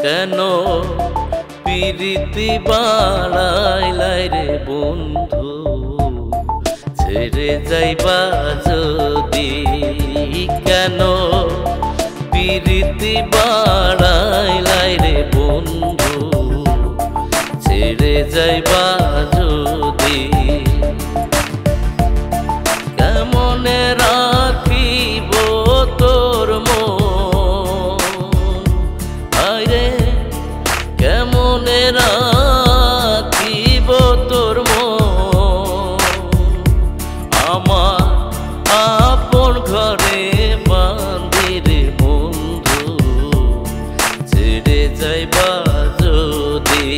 কেন পিরিতি বাড়াইলাই রে বন্ধু, ছেড়ে যাইবা যদি। কেন পিরিতি বাড়াইলাই রে বন্ধু, ছেড়ে যাইবা যদি। কেমনে রাখিব তোর মন, আরে কেমনে রাখিব তোর মন। আমার আপন ঘরে বাঁধি রে বন্ধু, ছেড়ে যাইবা যদি।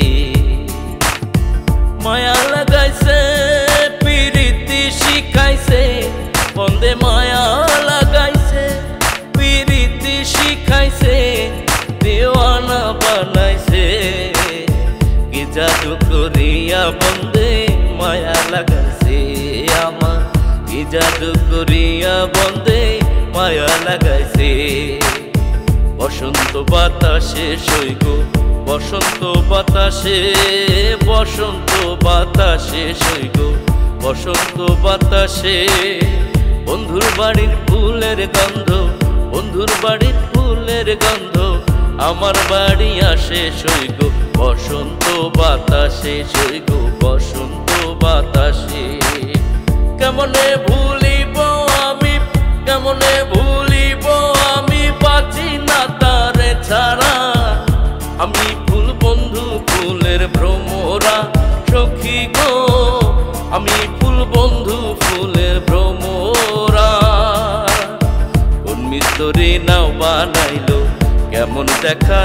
মায়া লাগাইছে পিরিতি শিখাইছে, বন্দে মায়া লাগাইছে পিরিতি শিখাইছে, দেওয়ানা বানাইছে। কি জাদু করিয়া বন্দে মায়া লাগাইছে আমার, কি জাদু করিয়া বন্দে মায়া লাগাইছে। বসন্ত বাতাসে সইগ, বসন্ত বাতাসে, বসন্ত বাতাসে সইগ, বসন্ত বাতাসে। বন্ধুর বাড়ির ফুলের গন্ধ, বন্ধুর বাড়ির ফুলের গন্ধ আমার বাড়ি আসে সইগ, বসন্ত বাতাসে সইগ, বসন্ত বাতাসে। কেমনে ভুলিব আমি, কেমনে ভুলিব আমি, বাঁচি না তারে ছাড়া। আমি ফুল বন্ধু ফুলের ভ্রমরা সখী গো, আমি ফুল বন্ধু ফুলের ভ্রমরা। কোন মিস্ত্রি নাও বানাইলো কেমন দেখা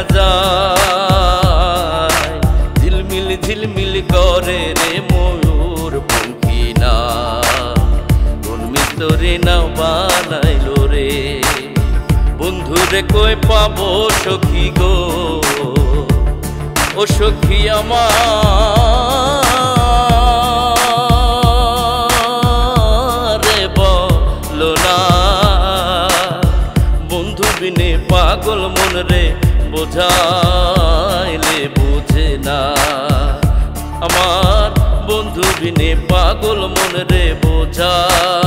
যায়, ঝিলমিল ঝিলমিল করে রে ময়ূর পঙ্খী না। কোন মিস্ত্রি নাও বানাইলো রে বন্ধুরে কই পাবো সখী গো, ও সখী আমার বলো না। বন্ধু বিনে পাগল মন রে বোঝাইলে বুঝে না, আমার বন্ধু বিনে পাগল মন রে বোঝা।